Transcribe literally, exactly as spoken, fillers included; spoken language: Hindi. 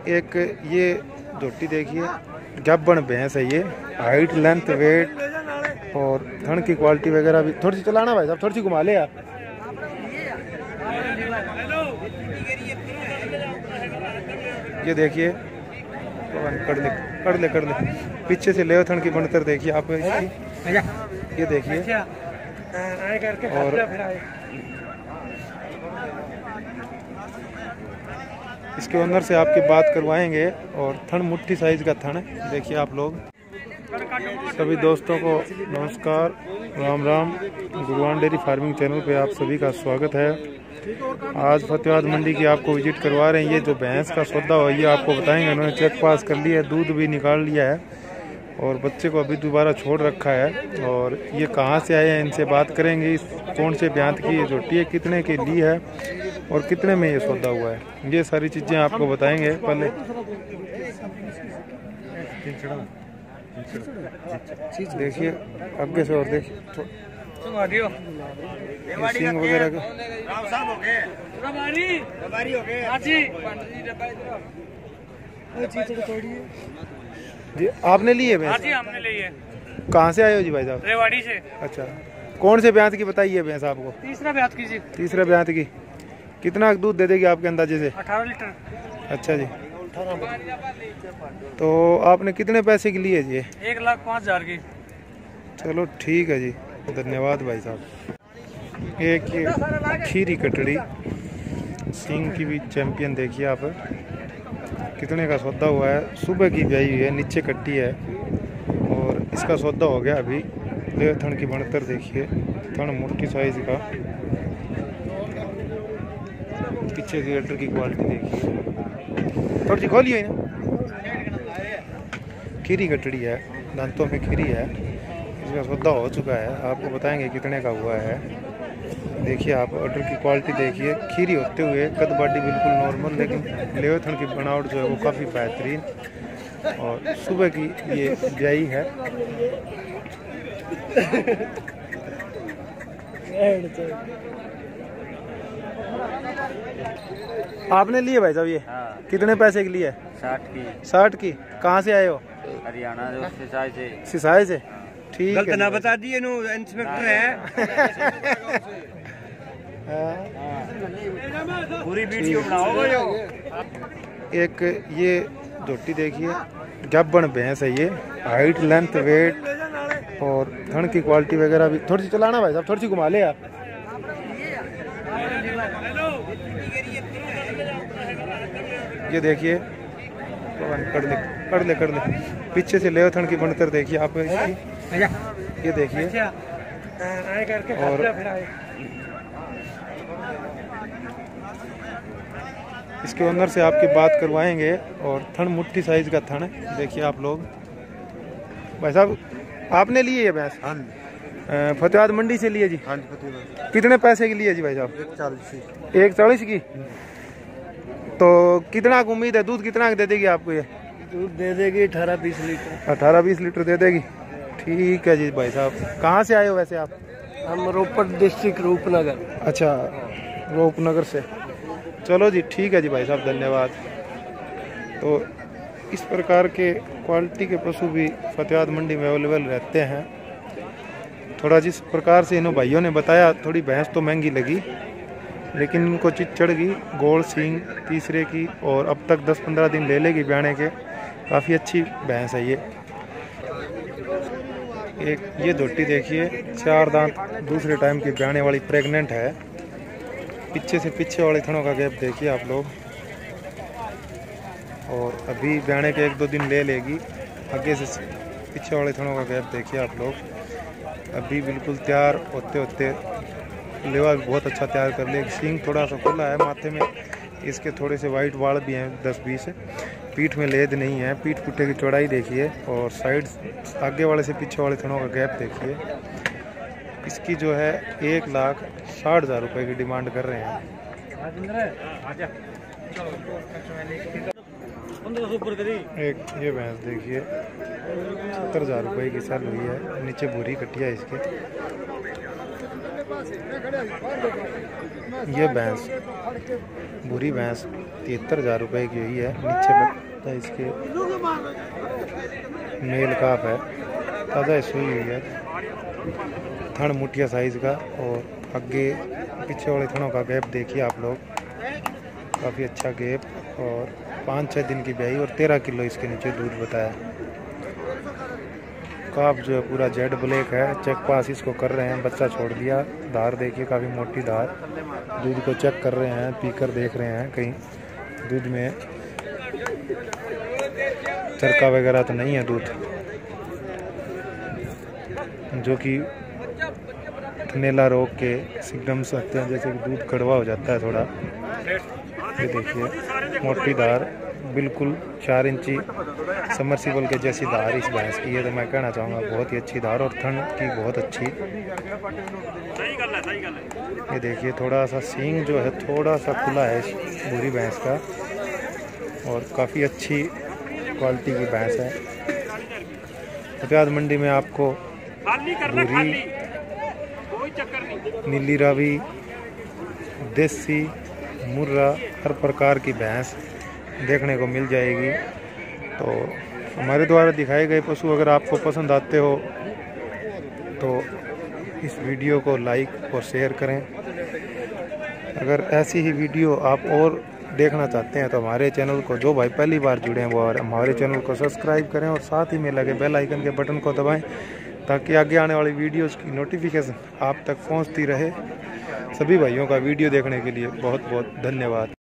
एक ये झोटी देखिए, गब्बन भैंस है ये। हाइट, लेंथ, वेट और थन की क्वालिटी वगैरह भी। थोड़ी सी चलाना भाई साहब, थोड़ी सी घुमा ले यार। ये देखिए, कर ले कर ले कर ले पीछे से ले थन की बनकर देखिए आप इसकी। ये देखिए, और इसके ओनर से आपकी बात करवाएंगे। और थन मुट्ठी साइज का थन है, देखिए आप लोग। सभी दोस्तों को नमस्कार, राम राम। गुरुवान डेयरी फार्मिंग चैनल पे आप सभी का स्वागत है। आज फतेहाबाद मंडी की आपको विजिट करवा रहे हैं। ये जो भैंस का सौदा हो ये आपको बताएंगे। उन्होंने चेक पास कर लिया है, दूध भी निकाल लिया है और बच्चे को अभी दोबारा छोड़ रखा है। और ये कहाँ से आए हैं इनसे बात करेंगे। इस कौन से ब्यांत की ये झोटी है, कितने की ली है और कितने में ये सौदा हुआ है, ये सारी चीज़ें आपको बताएंगे। पहले देखिए आगे से, और देखिए सींग वगैरह का। जी आपने ली है भैंस? जी हमने ली है। कहाँ से आए हो जी भाई साहब? रेवाड़ी से। अच्छा, कौन से ब्यांत की बताइए भैंस आपको? तीसरा ब्यांत की जी। तीसरा ब्यांत की। कितना दूध दे देगी आपके अंदाजे से? अठारह लीटर। अच्छा जी, तो आपने कितने पैसे की ली है जी? एक लाख पाँच हजार की। चलो ठीक है जी, धन्यवाद भाई साहब। एक ये खीरी कटड़ी सिंह की भी चैंपियन देखिए आप, कितने का सौदा हुआ है। सुबह की ब्याई हुई है, नीचे कट्टी है और इसका सौदा हो गया अभी। ले थन की बनतर देखिए, थन मुट्ठी साइज का। पीछे की गटर की क्वालिटी देखिए, थोड़ी सी खोली है ना। खीरी कटड़ी है, दांतों में खीरी है। इसका सौदा हो चुका है, आपको बताएंगे कितने का हुआ है। देखिए आप ऑर्डर की क्वालिटी देखिए, खीरी होते हुए कद बाडी बिल्कुल नॉर्मल, लेकिन लेवथन की बनावट जो है वो काफ़ी बेहतरीन। और सुबह की ये ब्याई है। आपने लिए भाई साहब ये? हाँ। कितने पैसे की लिए? साठ की। साठ की। कहाँ से आए हो? हरियाणा जो सिसाई से। सिसाई से, ठीक है। गलत ना बता दिए, इंस्पेक्टर है। पूरी वीडियो बनाओ। एक ये झोटी देखिए, गब्बन भैंस है ये। हाइट, लेंथ, वेट और थन की क्वालिटी वगैरह भी। थोड़ी सी चलाना भाई साहब, थोड़ी सी घुमा ले यार। ये देखिए, कर ले कर ले कर ले पीछे से ले थन की बनकर देखिए आप इसकी। ये देखिए, और इसके ओनर से आपकी बात करवाएंगे। और थन मुट्ठी साइज का थन है, देखिए आप लोग। भाई साहब आपने लिए ये भैंस? हाँ, फतेहाबाद मंडी से लिए जी? हाँ जी, फतेहाबाद। कितने पैसे की लिए जी भाई साहब? एक चालीस। एक चालीस की। तो कितना उम्मीद है, दूध कितना दे देगी आपको ये? दूध दे देगी अठारह बीस लीटर। अठारह बीस लीटर दे देगी, ठीक है जी। भाई साहब कहाँ से आए हो वैसे आप? हम रोपड़ डिस्ट्रिक्ट, रूपनगर। अच्छा, रूपनगर से। चलो जी ठीक है जी भाई साहब, धन्यवाद। तो इस प्रकार के क्वालिटी के पशु भी फतेहाबाद मंडी में अवेलेबल रहते हैं। थोड़ा जिस प्रकार से इन भाइयों ने बताया, थोड़ी भैंस तो महंगी लगी, लेकिन इनको चित चढ़ गई। गोल सींग तीसरे की, और अब तक दस पंद्रह दिन ले लेगी ब्याने के। काफ़ी अच्छी भैंस है ये। एक ये झोटी देखिए, चार दांत, दूसरे टाइम की ब्याने वाली, प्रेग्नेंट है। पीछे से पीछे वाले थनों का गैप देखिए आप लोग। और अभी ब्याने के एक दो दिन ले लेगी। आगे से पीछे वाले थनों का गैप देखिए आप लोग। अभी बिल्कुल तैयार होते होते लेवा भी बहुत अच्छा तैयार कर ले। सींग थोड़ा सा खुला है माथे में, इसके थोड़े से वाइट बाल भी हैं दस बीस। पीठ में लेद नहीं है। पीठ पुट्ठे की चौड़ाई देखिए, और साइड आगे वाले से पीछे वाले थनों का गैप देखिए। इसकी जो है एक लाख साठ हज़ार रुपये की डिमांड कर रहे हैं। एक ये भैंस देखिए, सत्तर हज़ार रुपये की सेल हुई है। नीचे भूरी कटिया इसके। ये भैंस बुरी भैंस तिहत्तर हज़ार रुपये की हुई है। नीचे बता इसके मेल काफ है, ताज़ा सुई हुई है, थन मुठिया साइज़ का। और आगे पीछे वाले थनों का गैप देखिए आप लोग, काफ़ी अच्छा गैप। और पाँच छः दिन की ब्याई और तेरह किलो इसके नीचे दूध बताया। काफ जो है पूरा जेड ब्लैक है। चेक पास इसको कर रहे हैं, बच्चा छोड़ दिया। धार देखिए काफ़ी मोटी धार, दूध को चेक कर रहे हैं, पीकर देख रहे हैं कहीं दूध में चरका वगैरह तो नहीं है दूध, जो कि थनेला रोग के सिम्टम्स आते हैं, जैसे कि दूध कड़वा हो जाता है थोड़ा। ये देखिए मोटी धार, बिल्कुल चार इंची समरसीबल के जैसी धार इस भैंस की है। तो मैं कहना चाहूँगा बहुत ही अच्छी धार और थन की बहुत अच्छी। ये देखिए थोड़ा सा सींग जो है थोड़ा सा खुला है इस बुरी भैंस का, और काफ़ी अच्छी क्वालिटी की भैंस है। प्याज मंडी में आपको बुरी, नीली रावी, देसी, मुर्रा हर प्रकार की भैंस देखने को मिल जाएगी। तो हमारे द्वारा दिखाए गए पशु अगर आपको पसंद आते हो तो इस वीडियो को लाइक और शेयर करें। अगर ऐसी ही वीडियो आप और देखना चाहते हैं तो हमारे चैनल को, जो भाई पहली बार जुड़े हैं वो हमारे चैनल को सब्सक्राइब करें और साथ ही में लगे बेल आइकन के बटन को दबाएं, ताकि आगे आने वाली वीडियोस की नोटिफिकेशन आप तक पहुंचती रहे। सभी भाइयों का वीडियो देखने के लिए बहुत बहुत धन्यवाद।